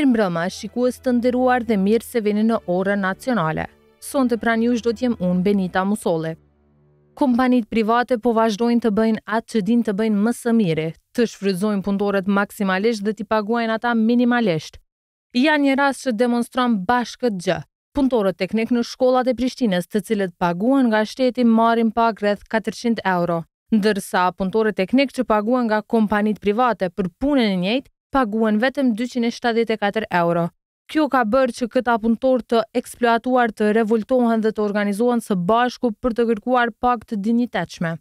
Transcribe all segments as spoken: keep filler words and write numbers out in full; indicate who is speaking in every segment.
Speaker 1: Mirë mbrëma, shikues të nderuar dhe mirë se vini në Orën Nacionale. Sonte pranë jush do t'jem unë, Benita Musolli. Kompanitë private po vazhdojnë të bëjnë atë që din të bëjnë më së miri, të shfrytëzojnë punëtorët maksimalisht dhe t'i paguajnë ata minimalisht. Janë një rast që demonstron bashkë këtë gjë. Punëtorët teknik në shkollat e Prishtinës, të cilët paguhen nga shteti, marrin pak rreth katërqind euro, ndërsa punëtorët teknik që paguhen nga kompanitë private për punën e njëjtë paguhen vetëm dyqind e shtatëdhjetë e katër euro. Kjo ka bërë që këta punëtorë të eksploatuar të revoltohen dhe të organizohen së bashku për të kërkuar pak të dinjitetshme.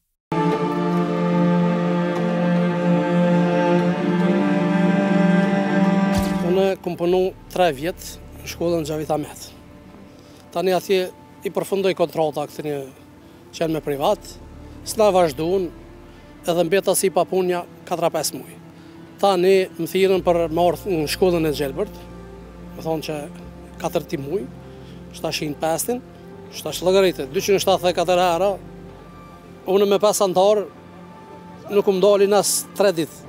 Speaker 2: Unë kom punu tre vjetë në shkollën Xhavit Ahmet. Tani atje i përfundoj kontrata këtë një qenë me privat, s'na vazhduan edhe mbeta si pa punja katër pesë muaj. Tani më thirrën për marrë në shkollën e Gjelbërt, më thonë që katër ti muaj, shtashin pestin, shtash llogaritë, dyqind e shtatëdhjetë e katër euro, unë me pesë antarë nuk më dalin as tre ditë.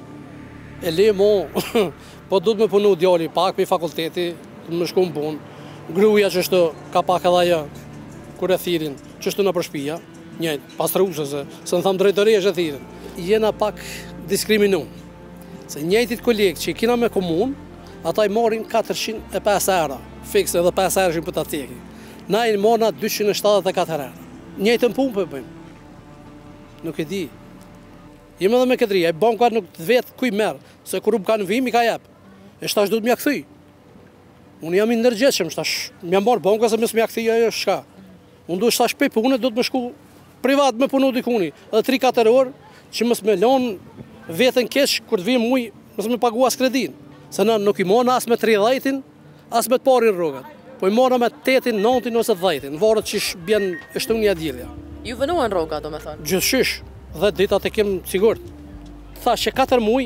Speaker 2: E le mo, po du të me punu djali pak për fakulteti, du të me shku më punë. Gruja që shtu ka pak edhe ajo, kur e thirin, që shtu në përshpia, njëjtë, pastruse, se, se në thamë drejtëri e thirin. Jena pak diskriminu, se njëjtit kolegë që i kina me komunë, ata i morin katërqind e pesë euro, fikse edhe pesë euro për të teki. Na i morna dyqind e shtatëdhjetë e katër euro. Njëjtën punë për bëjmë. Nuk e di. Jem edhe me këtë rria, i banka nuk të vetë kuj merë, se kur u kanë vim i ka jepë. E shtash du të mja këthy. Unë jam i ndërgjeqëm, shtash mja marë banka se mes mja këthy ajo shka. Unë du shtash pe punë, du të me shku privat me punu dikuni, edhe tri katër orë, që mës me lonë vetën keq, kur të vim muj, mës me pagu as kredin. Se në nuk i mona as me tridhjetin, as me të parin rrugat. Po i mona me tetin, nëntin ose dhjetin, në varët që bjen e shtunja djilja.
Speaker 3: Ju vënohen rruga, do me thonë?
Speaker 2: Gjithshish, dhe ditat e kem sigurt. Thash që katër muj,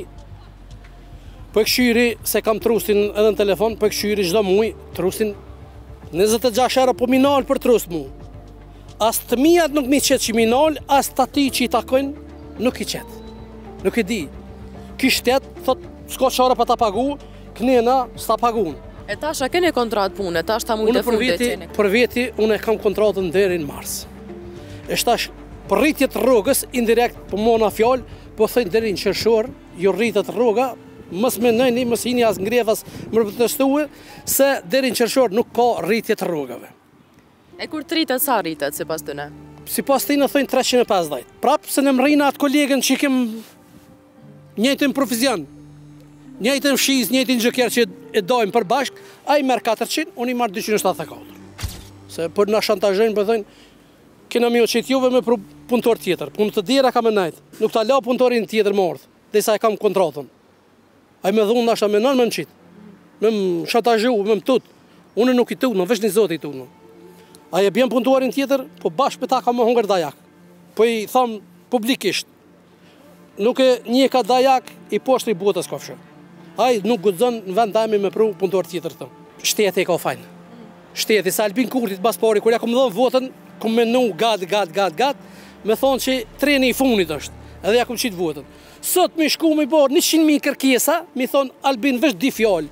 Speaker 2: po e këshyri, se kam trustin edhe në telefon, po e këshyri çdo muj, trustin njëzet e gjashtë euro po minal për trust mu. As të mijat nuk mi qetë që minal, as të ati që i takojnë, nuk i qetë. Nuk i di. Ky shtet, thot, s'ka qara pa ta pagu, kënena s'ta pagun.
Speaker 3: E tash a keni kontrat pune, tash ta mujtë e fundit qeni?
Speaker 2: Për veti, unë e kam kontratën deri në mars. E shtash, për rritjet rrugës, indirekt, për mona fjallë, po thëjnë deri në qershor, ju rritet rruga, mës me nëjni, mës hini as ngrefas më protestuë, se deri në qershor nuk ka rritjet rrugave.
Speaker 3: E kur të rritet, sa rritet, si pas të ne?
Speaker 2: Si pas të në thëjnë treqind e pesëdhjetë. Prapë se në më rrinë atë kolegën që i kem njëjtën profesion, njëjtën fshiz, njëjtën gjëker që e dojmë për bashk, a i merë katërqind, unë i marë dyqind e shtatëdhjetë e katër. Se për nga shantazhojnë, për thëjnë, kena mi o qitë juve me punëtor tjetër, punë të djera ka me najtë, nuk ta la punëtorin tjetër më ardhë, dhe sa e kam kontratën. A i me dhunë nashta me nënë me më qitë, me më shantazhu, me më tutë, unë nuk i tutë, më vesh një zotë i tutë. A i e bjen punëtorin tjetër, po bashkë për ta ka më hongër dajak. Po i thamë publikisht, nuk e një ka dajak i poshtë i botës kofshë. Ai nuk guxon në vend tami me pru punëtor tjetër të. Shteti e ka fajnë. Shteti, sa Albin Kurtit bas pari, kur ja kom dhënë votën, kom menu gat, gat, gat, gat, me thonë që treni i funit është, edhe ja kom qitë votën. Sot mi shku mi borë njëqind mijë kërkesa, mi thonë Albin vesh di fjallë.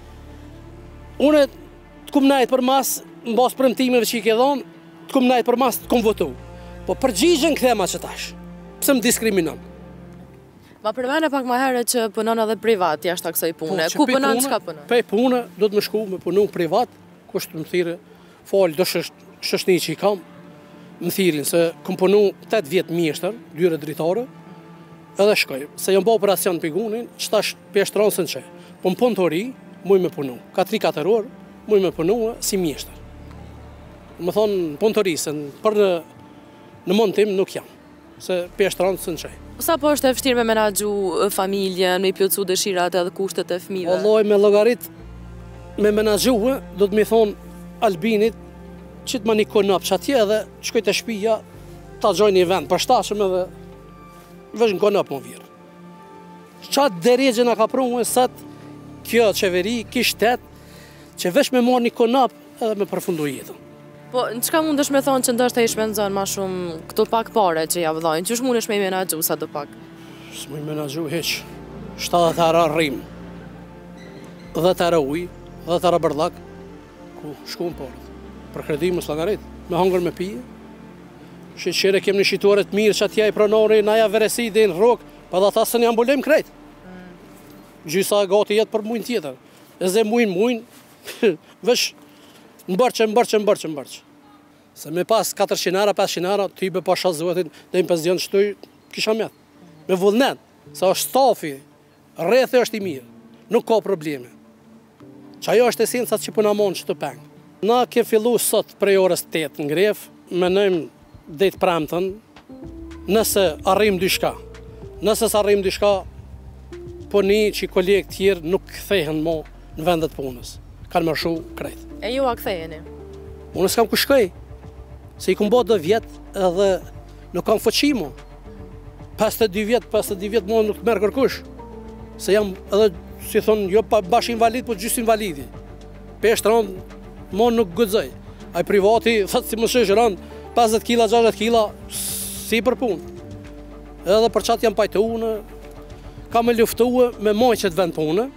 Speaker 2: Une të kom najtë për mas, në basë premtimeve që i ke dhonë, të kom najtë për mas të kom votu. Po përgjigjen këthema që tash, pse më diskriminon.
Speaker 3: Ma përmene pak ma herë që punon edhe privat jashtë kësaj pune. Ku punon, çka punon?
Speaker 2: Pe pune, do të më shku me punu privat, kushtë më thire, falë do shëshni që i kam, më thirin, se kom punu tetë vjetë mjeshtër, dyre dritare, edhe shkoj. Se jam ba operacion për gunin, që tash peshtronë së në që. Po më punë të ori, muj me punu. Ka tri katër orë, muj me punu si mjeshtër. Më thonë punë të ori, se për në, në mund tim nuk jam, se peshtronë së në që.
Speaker 3: Sa po është e vështirë me menaxhu familjen, me i plotësu dëshirat edhe kushtet e fëmijëve?
Speaker 2: Vallai me llogarit me menaxhu, do të më thonë Albinit që të më një konop që atje edhe shkoj të shtëpia ta gjoj një vend për shtashëm edhe vesh në konop më virë. Qatë deregje nga ka prunë sët kjo qeveri, kjo shtet, që vesh me marrë një konop edhe me përfundu jetën.
Speaker 3: Po, në qka mund është me thonë që ndështë e i shpenzon ma shumë këto pak pare që ja vëdojnë? Qësh mund është me i menagju sa të pak?
Speaker 2: Së mu i menagju heq, shtatëdhjetë euro rrim. dhjetë euro ujë, dhjetë euro bardhak, ku shkon parët. Për kredi mos llogarit, me hangër me pije. Sheqere kem në shitore të mirë që atje i pronori, na ja veresi dhe në rrok, pa dhe ata se një ambulim krejt. Gjysa gati jetë për mujnë tjetër. E ze mujnë, mujnë, vesh në bërqë, në bërqë, në bërqë, në bërqë. Se me pas katërqind euro, pesëqind euro, ty be pasha zotin, dhe në penzion shtoj, kisha mjetë. Me vullnet, sa është stafi, rrethi është i mirë, nuk ka probleme. Që ajo është esenca që puna monë që të pengë. Na ke fillu sot prej orës tetë në gref, menojmë dhejtë premtën, nëse arrim dyshka. Nëse s'arrim dyshka, po një që i kolegë tjerë nuk kthehen mo në vendet punës. Kanë mërshu krejt.
Speaker 3: E ju a ktheheni?
Speaker 2: Unë s'kam ku shkoj, se i kum bo dhe vjetë edhe nuk kam fëqimo. pesëdhjetë e dy vjetë, pesëdhjetë e dy vjetë mo nuk të merë kërkush. Se jam edhe, si thonë, jo bash invalid, po gjysë invalidi. Peshtë rëndë, mo nuk gëdzoj. Ai privati, thëtë si më shesh rëndë, pesëdhjetë kila, gjashtëdhjetë kila, si për punë. Edhe për qatë jam pajtë unë, ka me luftuë me mojë që të vend punë,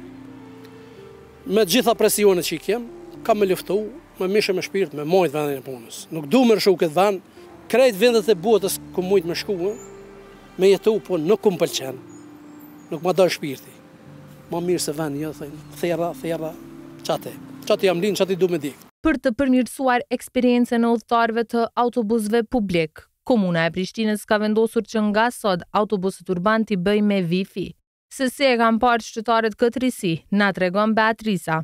Speaker 2: me gjitha presionet që i kem, ka me luftuë, me mishe me shpirt, me mojë të vendin e punës. Nuk du me rëshu këtë vend, krejt vendet e botës ku mujtë me shkuë, me jetu, po nuk ku më pëlqen, nuk ma dojë shpirti. Ma mirë se vend, jo, thejnë, thera, thera, qate. Qate jam linë, qate du me dikë.
Speaker 1: Për të përmirësuar eksperiencën e udhëtarëve të autobusëve publik, Komuna e Prishtinës ka vendosur që nga sot autobuset urban t'i bëj me Wi-Fi. Se si e kam parë qytetarët këtë risi, na tregon Beatrica.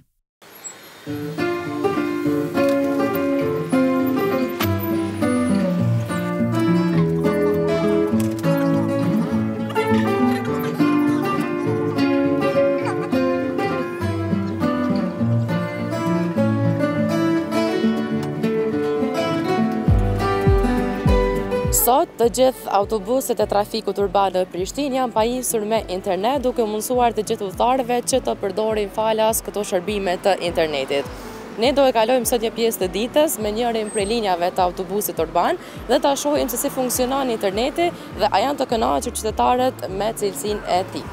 Speaker 3: Sot, të gjithë autobuset e trafikut urban në Prishtinë janë pajisur me internet, duke mundësuar të gjithë udhëtarëve që të përdorin falas këto shërbime të internetit. Ne do e kalojmë sot një pjesë të ditës me njërin prej linjave të autobusit urban dhe ta shohim se si funksionon interneti dhe a janë të kënaqur qytetarët me cilësinë e tij.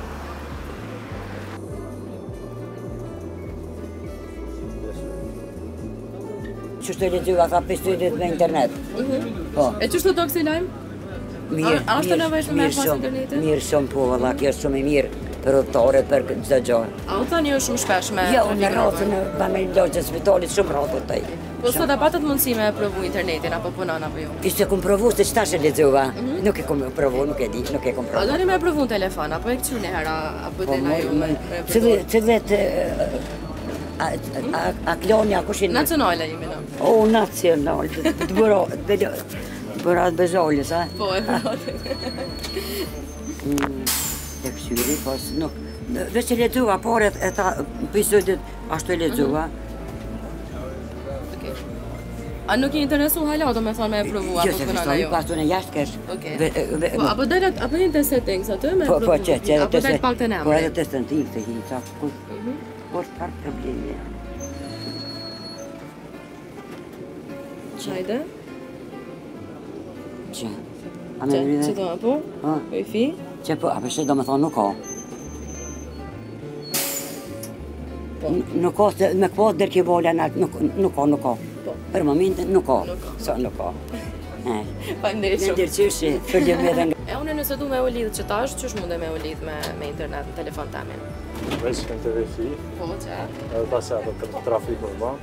Speaker 4: Që shtë e legjua ka pëstudiet me internet. Po.
Speaker 3: E që shtë do kësi lajmë?
Speaker 4: Mirë,
Speaker 3: A është të nevojshme me pas internetit?
Speaker 4: Mirë shumë po, valla, kjo është shumë i mirë për udhëtarët, për çdo gjë.
Speaker 3: A u thani është shumë shpesh me...
Speaker 4: Jo, në rrotën e bamelogje të spitalit shumë rrotë taj.
Speaker 3: Po sot a patët mundësi me provu internetin, apo punon apo jo?
Speaker 4: Ishte kum provu, se qëtash e lexova. Nuk e kum provu, nuk e di, nuk e kum provu.
Speaker 3: A doni me provu në telefon, apo e këqyr një hera, apo
Speaker 4: Po,
Speaker 3: dhe na ju me
Speaker 4: Që që vetë... A klonja, kushin...
Speaker 3: Nacionale jemi në.
Speaker 4: O, nacional, të bëro... Bërat bezoljes, a?
Speaker 3: Po, e bërat.
Speaker 4: Të kësyri, pas nuk... Dhe që lexova, por e ta pëjsëdit, ashtu e lexova.
Speaker 3: A nuk i interesu hala, do me thonë me e provu, apo
Speaker 4: Jo, se
Speaker 3: punon
Speaker 4: fështoj,
Speaker 3: ajo?
Speaker 4: pas të në jashtë kesh.
Speaker 3: Po, apo delet, apo hinë të settings atë me e
Speaker 4: Po,
Speaker 3: provu?
Speaker 4: po, që, që edhe
Speaker 3: Apo
Speaker 4: të se...
Speaker 3: delet pak të
Speaker 4: Po,
Speaker 3: nemri?
Speaker 4: edhe të stëntim, të hi, sa, por çfarë problemi janë.
Speaker 3: Qajde?
Speaker 4: Që? A me
Speaker 3: Që
Speaker 4: rride?
Speaker 3: do apo?
Speaker 4: Ha?
Speaker 3: Wi-Fi?
Speaker 4: Që po, a përshë do me thonë nuk ka. Nuk ka, se me këpo dërë që volja në nuk ka, nuk ka. Për momentin nuk ka. Sa nuk ka.
Speaker 3: Faleminderit
Speaker 4: Në
Speaker 3: shumë.
Speaker 4: ndërqyshi, fëllim edhe nga...
Speaker 3: E une nëse du me u lidhë që tash, qësh munde me u lidhë me, me internet në telefon të amin?
Speaker 5: Veç në të Wi-Fi,
Speaker 3: Po, që?
Speaker 5: edhe pas e edhe për trafik urban.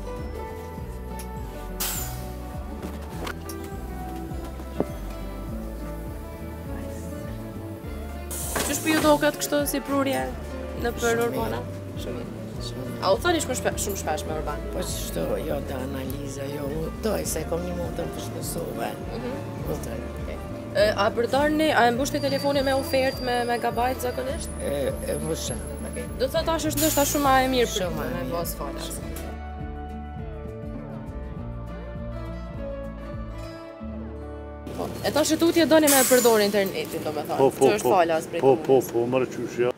Speaker 3: Qësh për ju do këtë kështu si prurje në për urbana? Shumë. A u thoni shumë shpesh, shumë shpesh me urban?
Speaker 6: Po që shto, jo të analiza, jo u doj, se kom një mund të më përshpesove. Kuptoj.
Speaker 3: E, A përdarni, a e mbushni telefonin me ofertë me megabajt zakonisht?
Speaker 6: E, e vësha.
Speaker 3: Do të thotë tash është ndoshta shumë ma e mirë për
Speaker 6: Shumë ma e
Speaker 3: me
Speaker 6: mirë.
Speaker 3: pas falas. Po, e tash e tutje doni me përdor internetin, do me thonë,
Speaker 5: Po, po,
Speaker 3: që është
Speaker 5: po,
Speaker 3: falas prej
Speaker 5: po, po,
Speaker 3: komunës.
Speaker 5: po, mërë qyshja.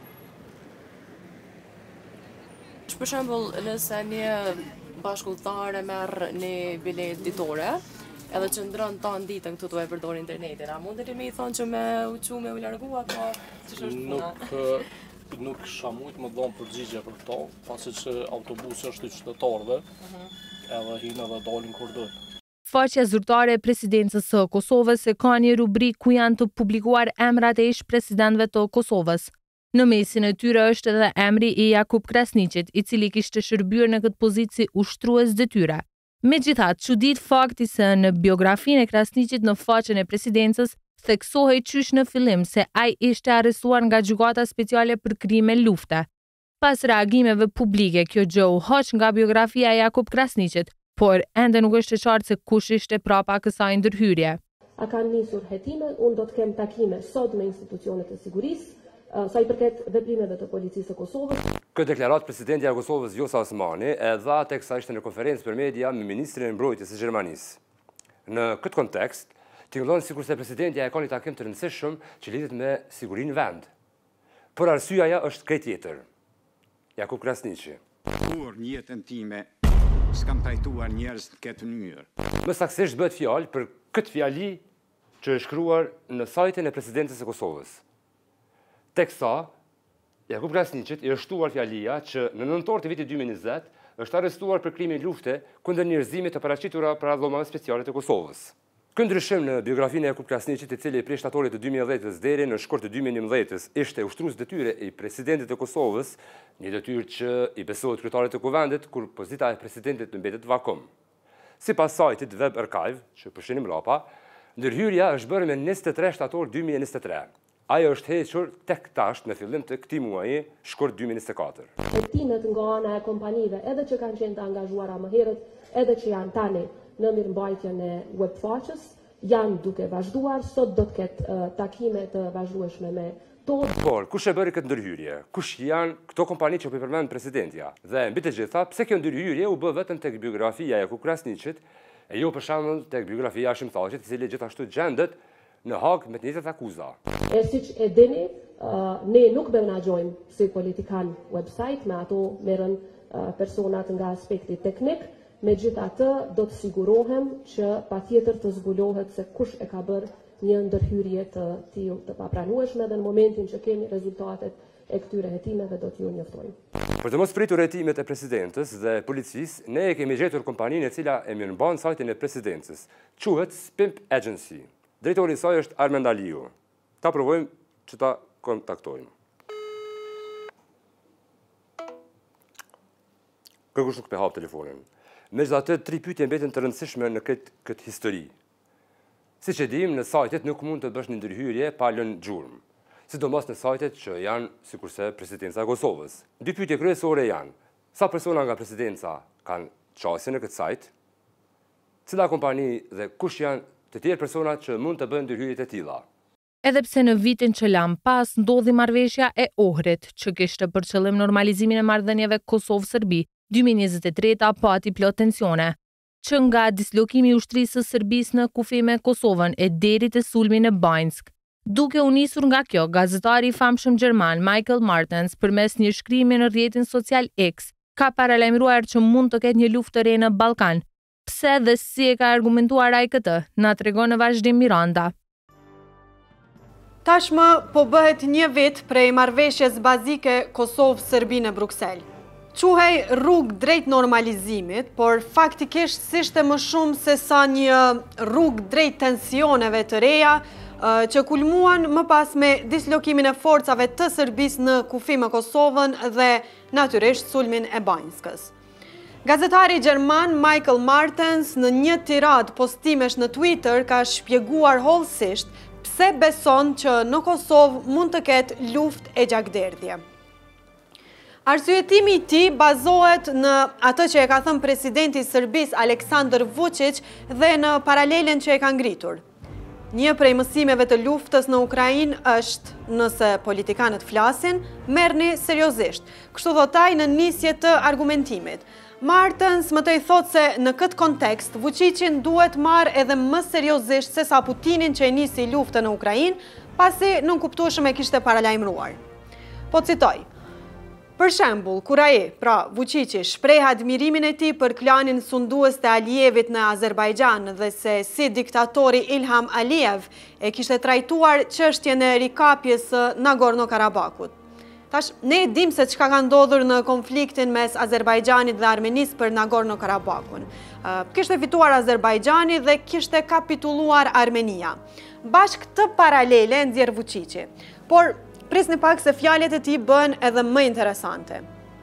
Speaker 3: Për shembull, nëse një bashkëudhëtar e merr një bilet ditore, edhe që ndron tan ditën këtu do e përdor internetin, a mundeni me i thonë që me u çu me u largu apo ç'është është puna?
Speaker 5: Nuk, nuk isha mujt më dhonë përgjigje për këto, pasi që autobusi është i qytetarëve, edhe hinë edhe dalin kur dojnë.
Speaker 1: Faqja zyrtare e presidencës së Kosovës e ka një rubrik ku janë të publikuar emrat e ish-presidentëve të Kosovës. Në mesin e tyre është edhe emri i Jakub Krasniqit, i cili kishte shërbyer në këtë pozitë si ushtrues detyre. Megjithatë, çudit fakti se në biografinë e Krasniqit në faqen e presidencës theksohej qysh në fillim se ai ishte arrestuar nga gjykata speciale për krime lufte. Pas reagimeve publike, kjo gjë u hoq nga biografia e Jakub Krasniqit, por ende nuk është e qartë se kush ishte prapa kësaj ndërhyrje.
Speaker 7: A kanë nisur hetime, unë do të kem takime sot me institucionet e sigurisë, sa i përket veprimeve të policisë së Kosovës.
Speaker 8: Këtë deklarat presidentja e Kosovës Vjosa Osmani e dha teksa ishte në konferencë për media me ministrin e mbrojtjes së Gjermanisë. Në këtë kontekst, tingëllon sikur se presidentja e ka një takim të rëndësishëm që lidhet me sigurinë vend. Por arsyeja është krejt tjetër. Jakub Krasniqi.
Speaker 9: Kur në jetën time s'kam trajtuar njerëz në këtë mënyrë.
Speaker 8: Më saktësisht bëhet fjalë për këtë fjali që është shkruar në sajtin e presidentës së Kosovës. Teksa, Jakub Krasniqit i është shtuar fjalia që në nëntor të vitit dy mijë e njëzet është arrestuar për krime lufte kundër njerëzimit të paraqitura për adhomave speciale të Kosovës. Ky ndryshim në biografinë e Jakub Krasniqit, i cili prej shtatorit të dy mijë e dhjetë deri në shkurt të dy mijë e njëmbëdhjetë ishte ushtrues detyre i presidentit të Kosovës, një detyrë që i besohet kryetarit të kuvendit kur pozita e presidentit mbetet vakum. Sipas sajtit Web Archive, që përfshin mbrapa, ndërhyrja është bërë me njëzet e tre shtator dy mijë e njëzet e tre. Ajo është hequr tek tash në fillim të këtij muaji, shkurt dy mijë e njëzet e katër.
Speaker 7: Hetimet nga ana e kompanive, edhe që kanë qenë të angazhuara më herët, edhe që janë tani në mirëmbajtjen e webfaqes, janë duke vazhduar, sot do të ketë uh, takime të vazhdueshme me to.
Speaker 8: Por, kush e bëri këtë ndërhyrje? Kush janë këto kompani që po i përmend presidentja? Dhe mbi të gjitha, pse kjo ndërhyrje u bë vetëm tek biografia e Jakub Krasniqit, e jo për shembull tek biografia e Hashim Thaqit, i cili gjithashtu gjendet në Hag me të njëjtat akuza.
Speaker 7: E siç e dini, uh, ne nuk menaxhojmë si politikan website, me ato merren uh, personat nga aspekti teknik. Megjithatë, do të sigurohem që patjetër të zbulohet se kush e ka bërë një ndërhyrje të tillë të papranueshme dhe në momentin që kemi rezultatet e këtyre hetimeve do t'ju njoftojmë.
Speaker 8: Për të mos pritur hetimet e presidentës dhe policisë, ne e kemi gjetur kompaninë e cila e mirëmban sajtin e presidencës. Quhet Spimp Agency. Drejtori i saj është Armend Aliu. Ta provojmë që ta kontaktojmë. Kërkush nuk pe hap telefonin. Megjithatë, tri pyetje mbeten të rëndësishme në këtë, këtë histori. Siç e dim, në sajtet nuk mund të bësh një ndërhyrje pa lënë gjurmë, sidomos në sajtet që janë sikurse presidenca e Kosovës. Dy pyetje kryesore janë: sa persona nga presidenca kanë qasje në këtë sajt? Cila kompani dhe kush janë të tjerë persona që mund të bëjnë ndërhyrjet e tilla?
Speaker 1: Edhe pse në vitin që lam pas ndodhi marrëveshja e Ohrit, që kishte për qëllim normalizimin e marrëdhënieve Kosovë-Serbi, dy mijë e njëzet e tre pati plot tensione, që nga dislokimi i ushtrisë së Serbisë në kufi me Kosovën e deri te sulmi në Banjsk. Duke u nisur nga kjo, gazetari i famshëm gjerman Michael Martens, përmes një shkrimi në rrjetin social X, ka paralajmëruar që mund të ketë një luftë të re në Ballkan. Pse dhe si e ka argumentuar ai këtë, na tregon në vazhdim Miranda.
Speaker 10: Tashmë po bëhet një vit prej marrëveshjes bazike Kosovë-Serbi në Bruksel. Quhej rrugë drejt normalizimit, por faktikisht s'ishte më shumë se sa një rrugë drejt tensioneve të reja, që kulmuan më pas me dislokimin e forcave të Serbisë në kufi me Kosovën dhe natyrisht sulmin e Banjskës. Gazetari gjerman Michael Martens në një tirad postimesh në Twitter ka shpjeguar hollësisht pse beson që në Kosovë mund të ketë luftë e gjakderdhje. Arsyetimi i tij bazohet në atë që e ka thënë presidenti i Serbisë Aleksandar Vučić dhe në paralelen që e ka ngritur. Një prej mësimeve të luftës në Ukrainë është nëse politikanët flasin, merrni seriozisht. Kështu thot ai në nisje të argumentimit. Martens më tej thot se në këtë kontekst Vučićin duhet marrë edhe më seriozisht se sa Putinin që e nisi luftën në Ukrainë, pasi nuk kuptueshëm e kishte paralajmëruar. Po citoj: për shembull, kur ai, pra Vučići, shpreh admirimin e tij për klanin sundues të Alijevit në Azerbajxhan dhe se si diktatori Ilham Alijev e kishte trajtuar çështjen e rikapjes së Nagorno-Karabakut. Tash, ne dim se çka ka ndodhur në konfliktin mes Azerbajxhanit dhe Armenisë për Nagorno-Karabakun. Kishte fituar Azerbajxhani dhe kishte kapitulluar Armenia. Bashkë këtë paralele nxjerr Vučići, por prisni pak se fjalët e tij bën edhe më interesante.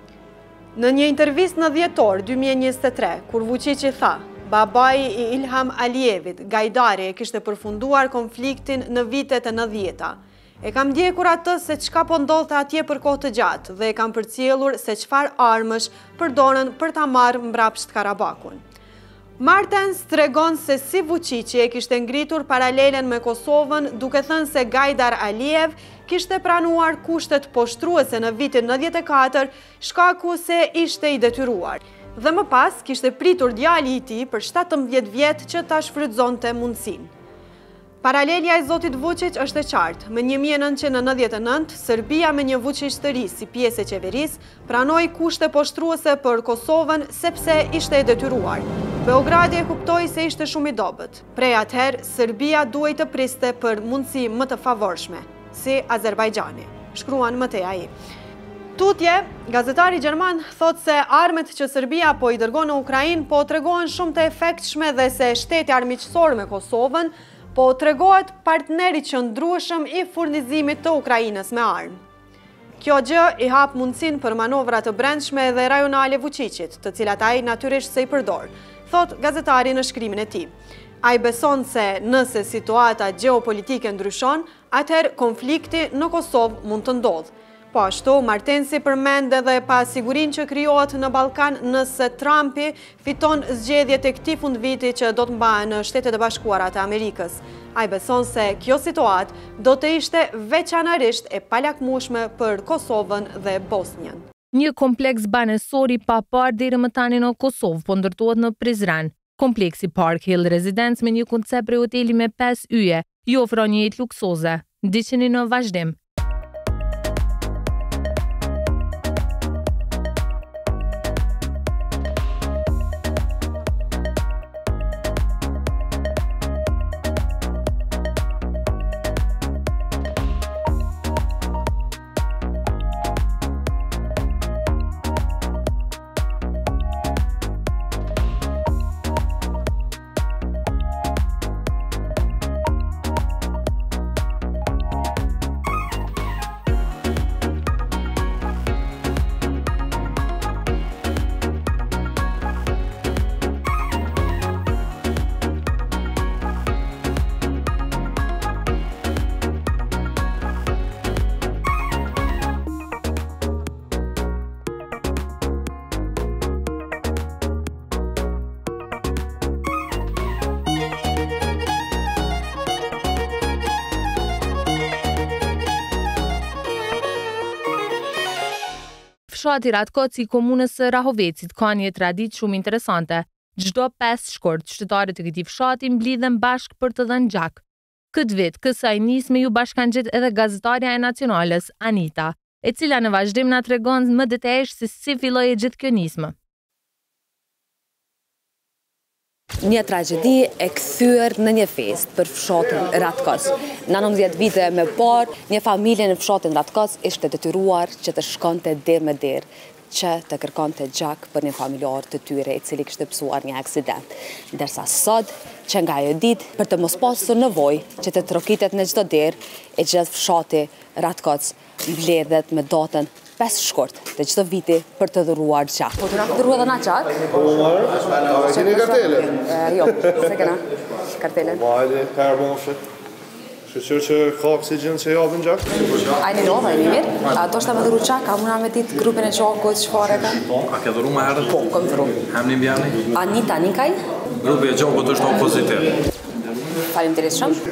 Speaker 10: Në një intervistë në dhjetor dy mijë e njëzet e tre, kur Vučići tha, babai i Ilham Alijevit, Gajdari, e kishte përfunduar konfliktin në vitet e nëntëdhjeta. E kam ndjekur atë se çka po ndodhte atje për kohë të gjatë dhe e kam përcjellur se çfarë armësh përdorën për ta marrë mbrapsht Karabakun. Martens tregon se si Vučići e kishte ngritur paralelen me Kosovën, duke thënë se Gajdar Alijev kishte pranuar kushtet poshtruese në vitin nëntëdhjetë e katër, shkaku se ishte i detyruar. Dhe më pas kishte pritur djali i tij për shtatëmbëdhjetë vjet që ta shfrytëzonte mundësinë. Paralelja e zotit Vučić është e qartë. Më një mijë e nëntëqind e nëntëdhjetë e nëntë, Serbia me një Vučić të ri si pjesë e qeverisë pranoi kushte poshtruese për Kosovën sepse ishte e detyruar. Beogradi e kuptoi se ishte shumë i dobët. Prej atëherë, Serbia duhej të priste për mundësi më të favorshme, si Azerbajxhani, shkruan më tej ai. Tutje, gazetari gjerman thot se armet që Serbia po i dërgon në Ukrainë po tregohen shumë të efektshme dhe se shteti armiqësor me Kosovën po tregohet partneri qëndrueshëm i furnizimit të Ukrainës me armë. Kjo gjë i hap mundësinë për manovra të brendshme dhe rajonale Vučićit, të cilat ai natyrisht se i përdor, thot gazetari në shkrimin e tij. Ai beson se nëse situata gjeopolitike ndryshon, atëherë konflikti në Kosovë mund të ndodhë. Po ashtu, Martensi përmend edhe pasigurinë që krijohet në Ballkan nëse Trumpi fiton zgjedhjet e këtij fundviti që do të mbahen në Shtetet e Bashkuara të Amerikës. Ai beson se kjo situatë do të ishte veçanërisht e palakmueshme për Kosovën dhe Bosnjën.
Speaker 1: Një kompleks banesor i papar deri më tani në Kosovë po ndërtohet në Prizren. Kompleksi Park Hill Residence me një koncept prej hoteli me pesë yje i ofron një jetë luksoze. Ndiqeni në vazhdim. Fshati Ratkoci i komunës së Rahovecit ka një traditë shumë interesante. Çdo pesë shkurt, qytetarët e këtij fshati mblidhen bashkë për të dhënë gjak. Këtë vit, kësaj nisme ju bashkangjet edhe gazetarja e Nacionales, Anita, e cila në vazhdim na tregon më detajisht se si filloi gjithë kjo nismë.
Speaker 3: Një tragjedi e kthyer në një fest për fshatin Ratkoc. Në nëntëdhjetë vite më parë, një familje në fshatin Ratkoc ishte detyruar që të shkonte derë me derë, që të kërkonte gjak për një familjar të tyre i cili kishte pësuar një aksident. Ndërsa sot, që nga ajo ditë, për të mos pasur nevojë që të trokitet në çdo derë, e gjithë fshati Ratkoc mbledhet me datën pesë shkurt të çdo viti për të dhuruar gjak. Po të na dhurua edhe na gjak?
Speaker 11: Po marrë. Keni kartele?
Speaker 3: Jo, se kena kartele.
Speaker 11: Vajde, karbonshët. Shqyqyr që ka oksigjen që javën gjak?
Speaker 3: A një lodha, e një mirë? A do shta me dhuru gjak, a muna me ditë grupin e gjakut, qëfar e ka?
Speaker 12: Po, a ke dhuru me herët?
Speaker 3: Po, kom dhuru.
Speaker 12: Hemni mbjani?
Speaker 3: Anita, Nikaj?
Speaker 12: Grupi e gjakut është opozitiv.
Speaker 3: Falim të rrisë shumë.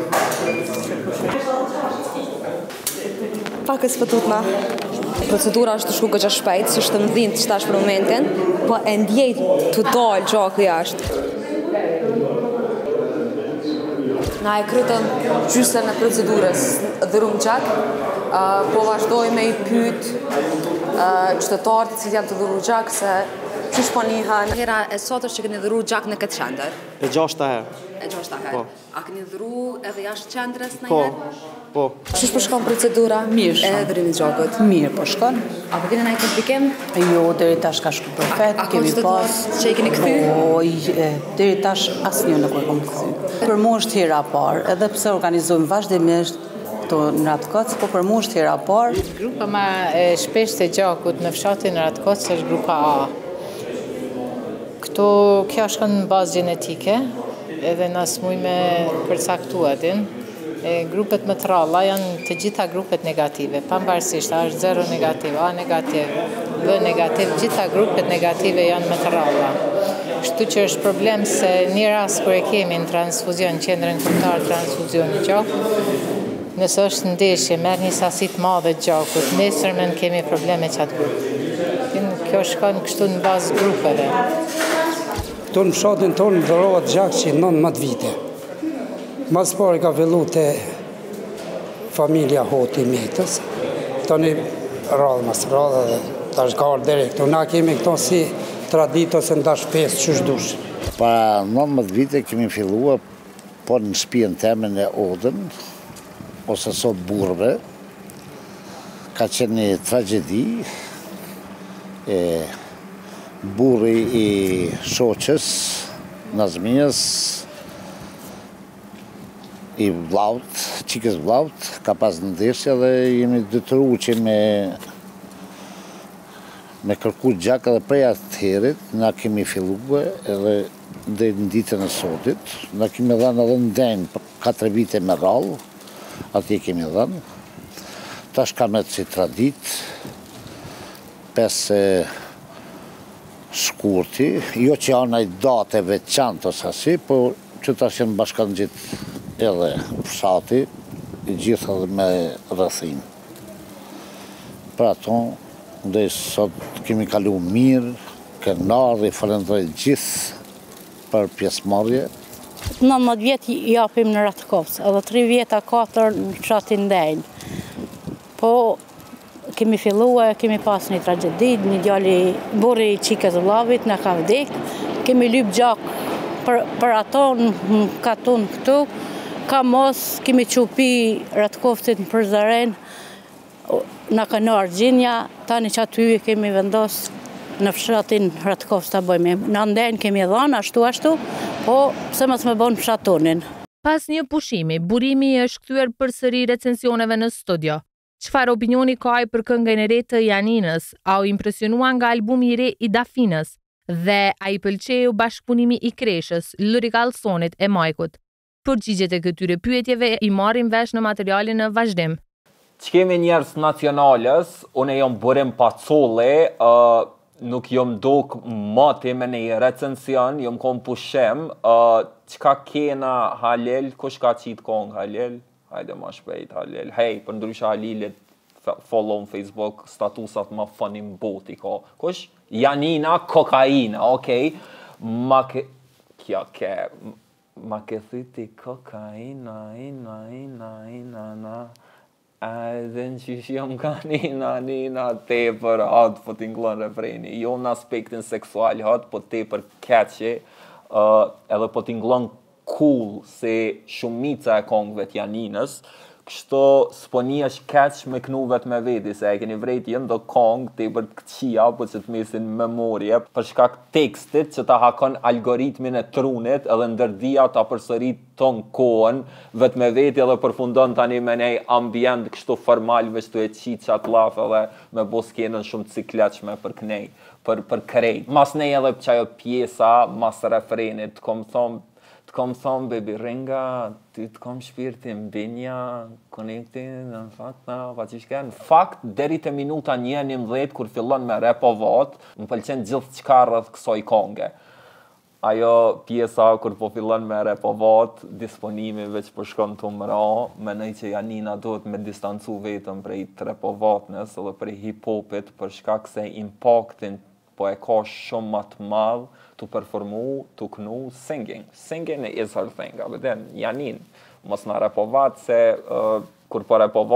Speaker 3: Pakës pëtut na. Procedura është të shku këgja shpejt, si shtë më dhinë të shtash për momentin, po e ndjejt të dalë gjakë jashtë. Na e krytëm gjysën e procedurës dhërum gjak, po vazhdoj me i pyt qytetarët që janë të dhëru gjak se qysh po njëhan. Hera e sotër që këni dhëru gjak në këtë qendër?
Speaker 13: E gjashta herë. E gjashta herë. A keni dhuru edhe jashtë qendrës në
Speaker 14: Po,
Speaker 13: herë?
Speaker 14: po.
Speaker 13: Qysh po shkon procedura?
Speaker 15: Mirë
Speaker 13: e dhërimit gjakut?
Speaker 15: Mirë po shkon.
Speaker 13: A po keni ndonjë komplikim?
Speaker 15: Jo, deri tash ka shku perfekt, kemi pas.
Speaker 13: Që i keni kthy?
Speaker 15: Po, deri tash asnjë nuk e kam kthy. Për mua është hera e parë, edhe pse organizojmë vazhdimisht këto në Ratkoc, po për mua është hera e parë.
Speaker 6: Grupa më e shpeshtë e gjakut në fshatin Ratkoc është grupa A. Këto kjo shkon në bazë gjenetike, edhe na smuj me përcaktua din. E, grupet më të ralla janë të gjitha grupet negative, pavarësisht a është zero negativ, A negativ, B negativ, gjitha grupet negative janë më të ralla. Kështu që është problem se një rast kur e kemi në transfuzion, qendrën kombëtare transfuzioni gjakut, nëse është ndeshje, merr një sasi të madhe gjakut, nesërmen kemi probleme qatë grupë. Kjo shkon kështu në bazë grupeve.
Speaker 16: Këtu në fshatin tonë dhërohet gjak që nëntëmbëdhjetë vite. Mas pari ka fillu të familja Hoti Metës, tani radhë mas radhë dhe tash ka ardhur deri këtu. Na kemi këto si traditë ose ndash pesë çysh dush.
Speaker 17: Para nëntëmbëdhjetë vite kemi filluar po në shtëpinë time në Odën, ose sot Burrë, ka qenë një tragjedi. E, burri i shoqës, Nazmias, i vllaut, qikës vllaut, ka pas ndeshje dhe jemi detyruar që me me kërku gjak edhe prej atëherit, na kemi filluar edhe dhe në ditën e sotit, na kemi dhënë edhe ndenjë për katër vite me radhë, atje kemi dhënë. Tash ka me si tradit, pesë shkurti, jo që janë ai date veçantë ose asi, por që tash janë bashkangjitë edhe fshati, i gjithë edhe me rrethim. Për ato, dhe sot kemi kalu mirë, kënar dhe falenderoj gjithë për pjesëmarrje.
Speaker 18: nëntëmbëdhjetë vjet i japim në Ratkoc, edhe tri vjeta katër në fshatin Ndenj. Po kemi filluar, kemi pas një tragjedi, një djali burri i qikës vllavit na ka vdek, kemi lyp gjak për, për ato në katun këtu, ka mos, kemi qupi Ratkoftit në Përzaren, na ka në Argjinja, tani që aty kemi vendos në fshatin Ratkoc të bëjmë. Në Ndenj kemi dhënë ashtu ashtu, po pse mos më bën fshatonin.
Speaker 1: Pas një pushimi, Burimi është kthyer përsëri recensioneve në studio. Çfarë opinioni ka ai për këngën e re të Janinës? A u impresionua nga albumi i re i Dafinës? Dhe a i pëlqeu bashkëpunimi i Kreshës, Lori Kallsonit e Majkut? Përgjigjet e këtyre pyetjeve i marrim vesh në materialin në vazhdim.
Speaker 19: Që kemi njerës nacionalës, unë jom Burim Pacoli, uh, nuk jom duk mati me një recension, jom kom pushem, uh, qka kena Halil, kush ka qitë kong Halil? Hajde ma shpejt Halil. Hej, për ndrysha Halilit, follow në Facebook, statusat ma funny më boti ka. Kush? Janina, kokaina, okej. Okay. Ma ke... Kja ke... Ma ke thyti kokaina, ina, ina, ina, na... A dhe në që jam ka nina, nina, te për atë po t'inglon refreni. Jo në aspektin seksual hatë, po te për catchy, uh, edhe po t'inglon cool se shumica e kongve t'Janinës. Kështu s'po një është catch me knu vetë me veti, se e keni vrejt jenë do kong te për t'këqia, po që t'mesin memorje, për shkak tekstit që ta hakon algoritmin e trunit, edhe ndërdia ta përsërit ton kohën, vetë me veti edhe përfundon tani me nej ambient kështu formal, veç të e qitë qatë laf edhe me bo skenën shumë cikleqme për kënej, për, për krejt. Mas nej edhe qajo pjesa, mas refrenit, të kom thomë, të kom thomë, baby ringa, ty të kom shpirtin, binja, konektin, në fakt, na, pa që shke. Në fakt, deri të minuta një një mdhet, kur fillon me repovat, më pëlqen gjithë qka rrëth kësoj konge. Ajo pjesa, kur po fillon me repovat, disponimi veç për shkon të mëra, menoj që Janina duhet me distancu vetëm prej të repovatnes, edhe prej hip-hopit, për shkak se impaktin po e ka shumë më të madh të performu, të knu singing. Singing is her thing, but then Janin mos na repovat se uh, kur po repovat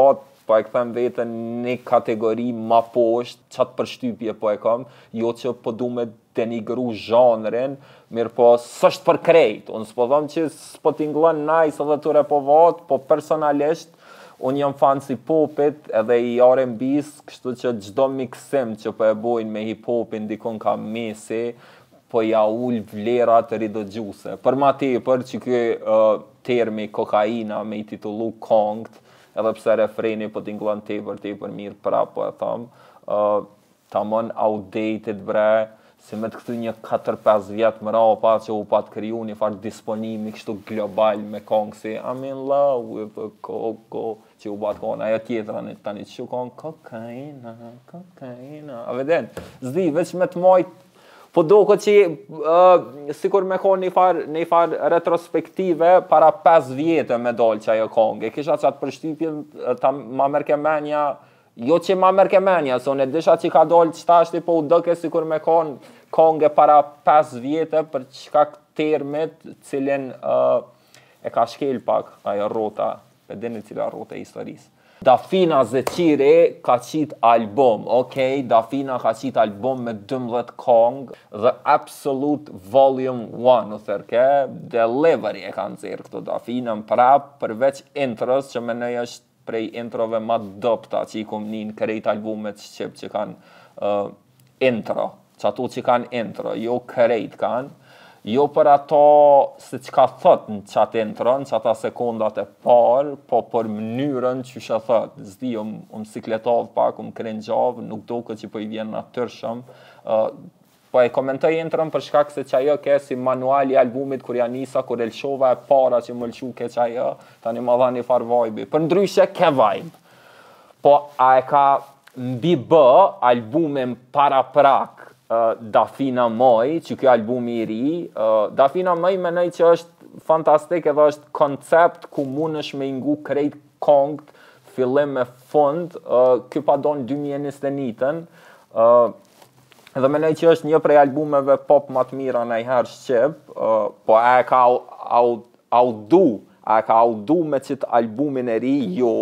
Speaker 19: po e këthem vetën një kategori ma poshtë, qatë përshtypje po e kam, jo që po du me denigru zhanrin, mirë po sështë për krejt, unë s'po dhëm që s'po t'inglën najs edhe të repovat, po personalisht, unë jam fan si popit edhe i R and B-s, kështu që gjdo miksim që po e bojnë me hip-hopin dikon ka mesi, po ja ull vlera të ridëgjuse. Për ma tepër që kjo uh, termi kokaina me i titullu kongt, edhe pse refreni po t'inglën tepër, tepër mirë pra po e thëmë, uh, ta mon outdated bre, si me të këtu një katër pesë vjetë më rapa që u pat kriju një farë disponimi kështu global me kongë si I'm in love with a coco, që u bat kona, ajo tjetëra një tani që konë kokaina, kokaina, a veden, zdi, veç me të majtë, po do këtë që, uh, sikur me konë një farë një far retrospektive, para pesë vjetë me dalë që ajo kongë, kisha qatë përshtypjen, ta ma merke menja, jo që ma merke menja, so në disha që ka dalë qëtashti, po u dëke sikur me konë kongë para pesë vjetë, për qka termit, cilin uh, e ka shkel pak, ajo rota, e dini cila rota e historisë. Dafina Zeqiri ka qit album, okej, okay, Dafina ka qit album me dëmbëdhjetë kongë dhe Absolute Volume one, u thërke, Delivery e kanë zirë këto Dafina më prap, përveç intros që me nëj është prej introve ma dopta që i kom njën krejt albumet shqip që kanë uh, intro, që ato që kanë intro, jo krejt kanë, jo për ato se që ka thot në qatë intro, në qata sekundat e parë, po për mënyrën që shë thot. Zdi, um, um sikletov pak, um krengjov, nuk do këtë që po i vjen natyrshëm. Uh, po e komentoj intron për shkak se që ajo ke si manuali albumit kur janë nisa, kur elshova e para që më lëshu ke që ajo, tani më dha një farë vibe. Për ndryshe ke vibe. Po a e ka mbi bë albumin para prak, Uh, Dafina Moj, që kjo albumi i ri, uh, Dafina Moj menoj që është fantastik edhe është koncept ku mund është me ingu krejt kongt, fillim me fund, uh, kjo pa donë dy mijë e njëzet e njëtën, uh, edhe menoj që është një prej albumeve pop më të mira najherë Shqip, uh, po a e ka audu, a e ka audu me qëtë albumin e ri, jo,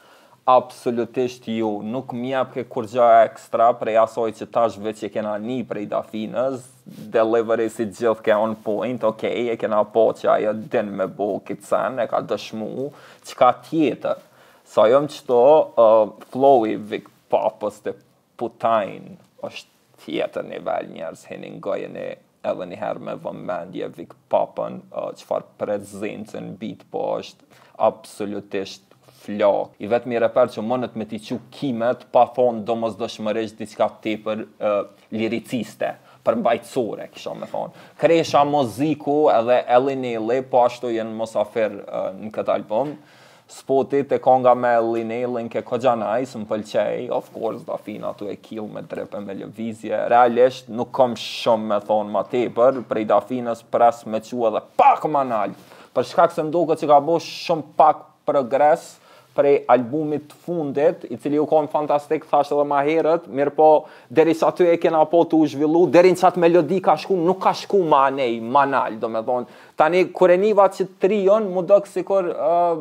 Speaker 19: absolutisht jo, nuk mjep ke kur gjë ekstra prej asoj që tash veç e kena një prej Dafinës, Delivery si gjithë ke on point, okej, okay, e kena po që ajo din me bo këtë sen, e ka dëshmu, që ka tjetër. Sa jom qëto, uh, flowi Vic Papës të putajnë, është tjetër nivel njerës hinin gojën e edhe njëherë me vëmendje Vic Papën, uh, qëfar prezencën bit po është absolutisht flak. I vetë mi reper që mënët me t'i qu kimet, pa thonë do mos dëshmërisht diçka tepër uh, liriciste, për mbajtësore, kisha me thonë. Kresha muziku edhe Elinelli, po ashtu jenë mosafir uh, në këtë album. Spotit e konga me Elinelli ke kogja nice, më pëlqej, of course, Dafina tu e kill me drepe me lëvizje. Realisht nuk kom shumë me thonë ma tepër, prej Dafinës pres me qu edhe pak ma nalë. Për shkak se mduke që ka bo shumë pak progres, prej albumit fundit, i cili u konë fantastik, thasht edhe ma herët, mirë po, deri sa ty e kena po të u zhvillu, deri në qatë melodi ka shku, nuk ka shku ma nej, ma nalë, do me thonë. Tani, kure niva që trion, mu dëkë si kur uh,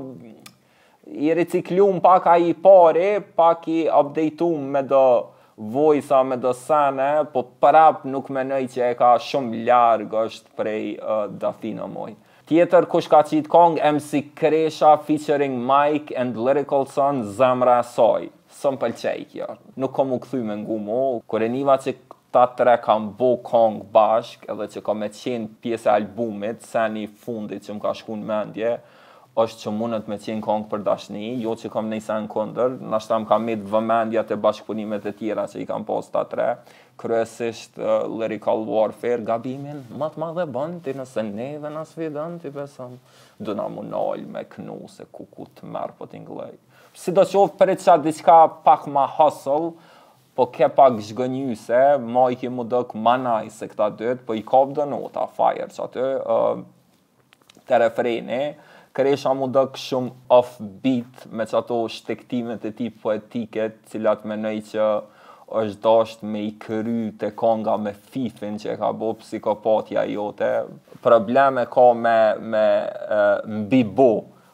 Speaker 19: i reciklum pak a i pare, pak i updateum me do voice-a, me do sene, po prap nuk menoj që e ka shumë largë është prej uh, Dafina Moj. Tjetër kush ka qitë kong, M C Kresha featuring Mike and Lyrical Son, Zemra Soj. Sëm pëlqej kjo. Nuk kom u këthy me ngu mo. Kure niva që ta tre kam bo kong bashk, edhe që kam e qenë pjesë albumit, seni fundit që më ka shku në mendje, është që mundet me qenë kong për dashni, jo që kam nejse në kunder, nashta më kam mitë vëmendjat e bashkëpunimet e tjera që i kam pos ta tre, kryesisht uh, Lyrical Warfare, gabimin matë madhe bëndi nëse neve në svidën t'i besëm, dëna mu nalë me kënu se ku ku të merë po t'inglej. Si do qovë për e qa diqka pak ma hustle, po ke pak zhgënjuse, ma i ki mu dëk manaj se këta dët, po i kap dë nota, fire që aty, uh, të refreni, Kresha mu dëk shumë off-beat me që ato shtektimet e ti poetike, cilat menoj që është dasht me i kry të konga me fifin që e ka bo psikopatja jote. Probleme ka me, me uh, mbi bo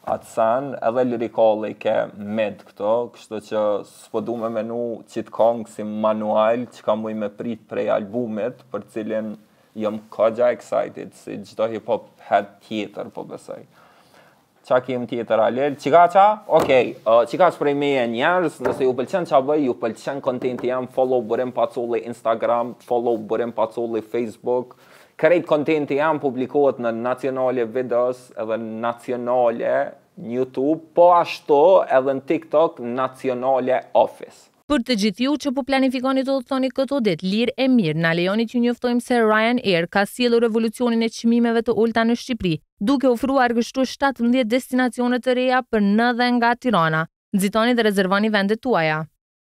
Speaker 19: atë sen, edhe lirikalli ke med këto, kështu që s'po du me menu qitë kongë si manual që ka muj me prit prej albumit, për cilin jam kogja excited, si gjdo hip-hop head tjetër, po besoj. Qa kem tjetër Alel? Qika qa? Okej, uh, qika shprej meje njerës, nëse ju pëlqen qa bëj, ju pëlqen kontenti jam, follow Burim Paculli Instagram, follow Burim Paculli Facebook, krejt kontenti jam publikohet në nacionale videos edhe nacionale YouTube, po ashtu edhe në TikTok nacionale Office.
Speaker 1: Për të gjithë ju që po planifikoni të thoni këto ditë lirë e mirë, na lejoni që njoftojmë se Ryanair ka sjellur revolucionin e çmimeve të ulta në Shqipëri, duke ofruar kështu shtatëmbëdhjetë destinacione të reja për në dhe nga Tirana. Nxitoni dhe rezervoni vendet tuaja.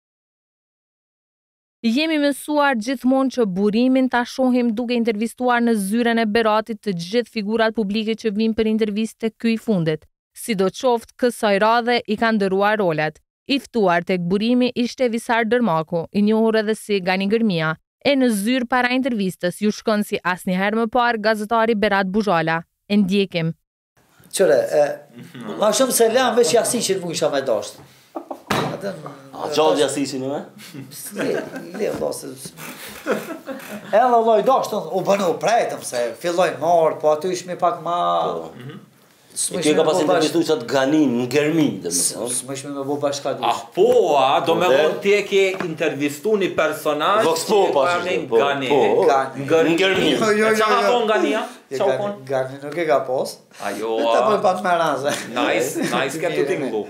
Speaker 1: Jemi mësuar gjithmonë që burimin ta shohim duke intervistuar në zyren e Beratit të gjithë figurat publike që vinë për intervistë tek ky i fundit. Sidoqoftë kësaj radhe i kanë ndëruar rolet. I ftuar tek burimi ishte Visar Dërmaku, i njohur edhe si Gani Gërmia, e në zyrë para intervistës ju shkon si asnjëherë më parë gazetari Berat Buzhala. E ndjekim.
Speaker 14: Qëre, ma shumë se lehan veç Jasicin mu isha me dasht.
Speaker 20: A gjallë Jasicin me?
Speaker 14: Le, le, dasht. Edhe loj dashtën, u bënu prejtëm se filloj marë, po aty ishmi pak ma...
Speaker 20: E kjo ka pas intervistu qatë Ganin në Gërmin, dhe më thonë.
Speaker 14: Së ishmi me bo bashka dush.
Speaker 19: Ah, po, a, do me thonë tje ke intervistu një personaj
Speaker 20: që e parë
Speaker 19: një Gani. Në Gërmin. E qa ka thonë Gania?
Speaker 14: Gani nuk e ka pos.
Speaker 19: Ajo,
Speaker 14: a... Ta bëjmë pak me razë.
Speaker 19: Nice, nice ke të tingu.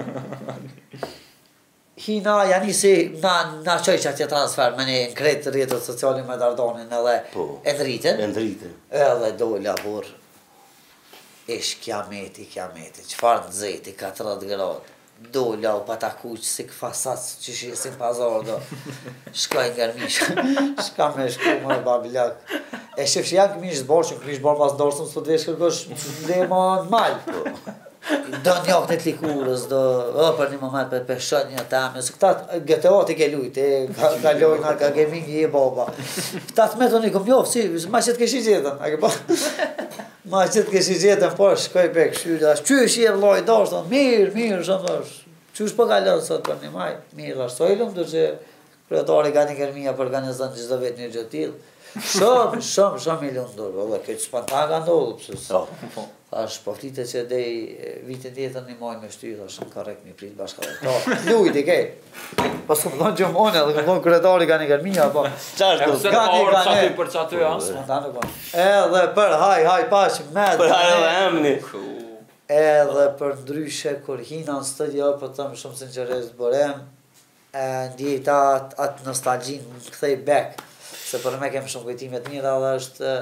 Speaker 14: Hina, janë si, na qoj që atje transfer me një në kretë rjetët socialin me Dardonin edhe e ndritën.
Speaker 20: E ndritën.
Speaker 14: Edhe dojnë labur. Ish kiameti, kiameti, qëfar në zeti, katërat gradë. Do lau pa ta kuqë, si këfasat, që shesin pazar do. Shkaj nga rmisha, shka me shku më babilak. E shifsh janë këmish zborë, që këmish borë mas dorsëm, së të vesh kërkosh dhe më në malë. Do njok në të likurës, do për një moment për peshën një temë, së këta G T A t'i ke lujtë, ka lojna, ka gamingi e baba. Këta të metën i këm njofë, si, ma që t'kesh i gjetën, a ke ba? Ma që t'kesh i gjetën, po, shkoj për këshyri, qysh i e vloj, dashtë, mirë, mirë, shumë dashtë, qysh po ka lënë sot për një maj, mirë, ashtë sojlëm, dërë që kryetari Gani Gërmia për organizën gjithë dhe vetë një gjëtil, shumë, shumë, shumë i lënë dorë, dhe këtë spontan ka ndodhë, pësës. Thash, po flite që dhej vitin tjetër një mojnë me shtyrë, është në korekt një pritë bashka dhe ta. Lujt i kej. Pas këmë thonë që mojnë edhe këmë thonë kryetari Gani Gërmia, po.
Speaker 20: Qarë të
Speaker 19: se pa orë qaty për qaty, ja?
Speaker 14: Spontane, po. Edhe për haj, haj, pash, med.
Speaker 20: Për haj edhe emni.
Speaker 14: Edhe për ndryshe, kur hina në studio, po të më shumë sinqeresht bërem, ndjejt atë nostalgjin, më këthej back, se për me kemë shumë kujtimet mira dhe është...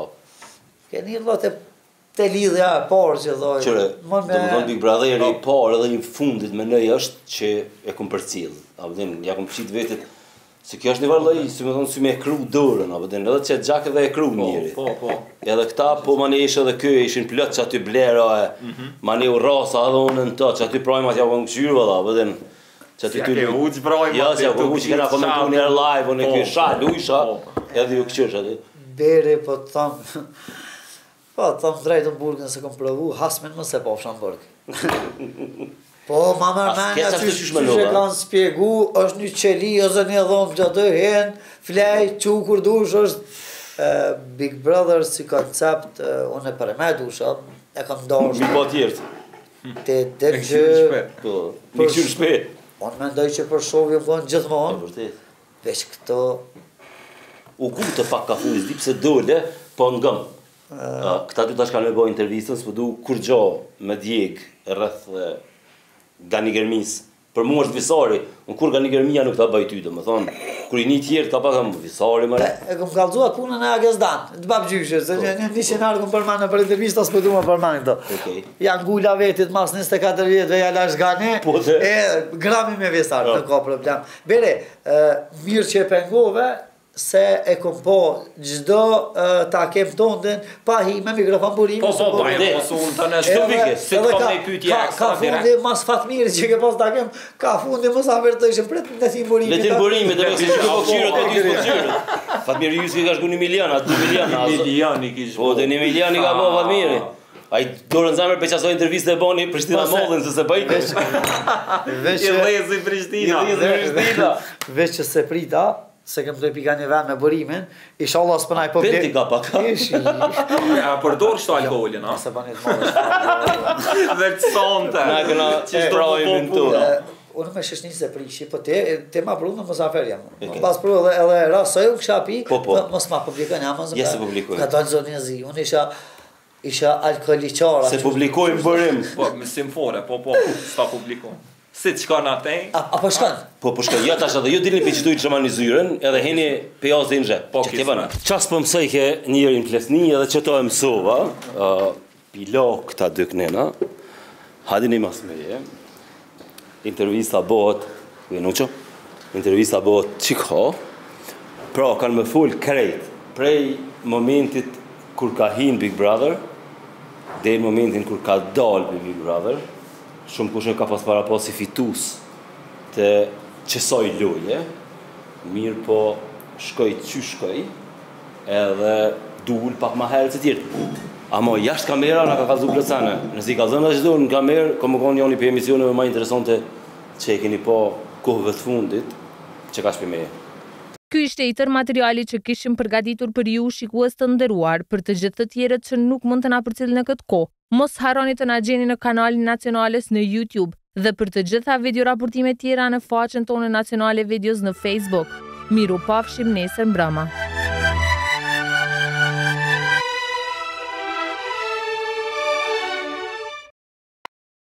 Speaker 14: Ke një lote të lidhja e parë që dojë.
Speaker 20: Qëre, do më thonë Big Brotheri i parë edhe një fundit me nëj është që e kom përcil. A vëdin, ja kom qitë vetit, se kjo është një varloj, si me thonë, si me e kru dërën, a vëdin, edhe që e gjak edhe e kru njëri.
Speaker 19: Po, po, po.
Speaker 20: Edhe këta, po ma ne ishë edhe kjo, ishin plët që aty blera e, ma ne u rasa edhe unë në të, që aty projmat ja kom këshyrë, a vëdin.
Speaker 19: Si a ke uq projmat,
Speaker 20: ja, si a ke uq, kena komentu njerë live, unë e kjo sha, lujsha, edhe ju këshyrë aty.
Speaker 14: Beri, po të thamë, po, të thamë drejtë në burgën se kom provu, hasmen më se po fshan burgë. Po, ma mërmenja që që që kanë spjegu, është një qeli, ose një dhomë që të hen, flej, që kur dush është Big Brother si koncept, unë e për e me dusha, e kam ndarë.
Speaker 20: Mi po tjertë.
Speaker 14: Te të që...
Speaker 20: Mi këshyrë shpet.
Speaker 14: Unë me ndoj që për shovje më thonë gjithmonë, veç këto...
Speaker 20: U ku të pak ka funis, di pëse dole, po në gëmë. Këta du tash kanë me bojë intervistën, së përdu kur gjo me djeg rrëth Gani Gërmis. Për mu është Visari, në kur Gani Gërmia nuk ta bëj ty, dhe më thonë, kur i një tjerë ta pakam Visari mëre.
Speaker 14: E kom kalzuat punën e Agezdan, të bab gjyshë, se një një shenarë kom përmanë për intervista, së përdu më përmanë këto. Janë gula vetit mas njëzet e katër vjetëve, ja lash Gani, e grami me Visari, në ka problem. Bere, mirë që e pengove, se e kom po gjdo ta kem tondin pa hi me mikrofon burimi.
Speaker 19: Po, po, pa e mosu unë të në shtupike, si të kom me pytje ekstra direkt.
Speaker 14: Ka fundi mas fatmiri që ke pas ta kem, ka fundi mos avertoj që pret në tim burimi.
Speaker 20: Në tim burimi, dhe me si që po këshyrët, po t'ju po këshyrët. Fatmiri Jusë ka shku një milion, atë dy milion.
Speaker 19: Një milion i kishë.
Speaker 20: Po, dhe një milion i ka po Fatmiri. A i dorën zemër për qasoj interviste e boni Prishtina Mollën, se se bëjtë.
Speaker 19: I lezi Prishtina.
Speaker 14: I lezi Prishtina. Veç që se prita, se kem të pika një vend me bërimin, isha Allah s'pënaj po...
Speaker 20: Penti ka paka.
Speaker 19: A përdor shto alkoholin, a?
Speaker 14: Se banit madhë.
Speaker 19: Dhe të sonte.
Speaker 20: Na këna sprojmin të.
Speaker 14: Unë me shëshni se prishi, po te, te ma pru në Muzafer jam. Pas pru edhe, edhe rasoj, u kësha pi, mos ma publikojnë, ama zë me, ka dalë zonë një zi, unë isha, isha alkoholiqara.
Speaker 20: Se publikojnë bërim.
Speaker 19: Po, me simfore, po, po, s'ta publikojnë. Si të shkon atë?
Speaker 14: A po shkon?
Speaker 20: Po, po shkon, ja tash edhe ju dilni për qëtu i qëmani zyren, edhe heni pejaz dhe në gjep.
Speaker 19: Po,
Speaker 20: që kjevana. Qas për mësoj ke njërin plesni, edhe që to e mësova, pilo këta dy knena, hadini mas meje, intervista bëhet, Venuqo, intervista bëhet qikho, pra kanë më full krejt, prej momentit kur ka hin Big Brother, dhe momentin kur ka dal për Big Brother, shumë kush e ka pas para pas si fitus të qësoj loje, mirë po shkoj që shkoj, edhe dull pak ma herë të tjertë. Amo jashtë kamera nga ka kalzu plëcane. Nësi ka zënë dhe qëtu në kamerë, ka më konë njoni për emisioneve ma interesante që e keni po kohëve të fundit, që ka shpime.
Speaker 1: Ky ishte i tërë materiali që kishim përgatitur për ju shikues të nderuar, për të gjithë të tjerët që nuk mund të na përcjellin në këtë kohë. Mos harroni të na gjeni në kanalin Nacionales në YouTube dhe për të gjitha video raportime tjera në faqen tonë nacionale videos në Facebook. Miru pafshim nesër mbrëma.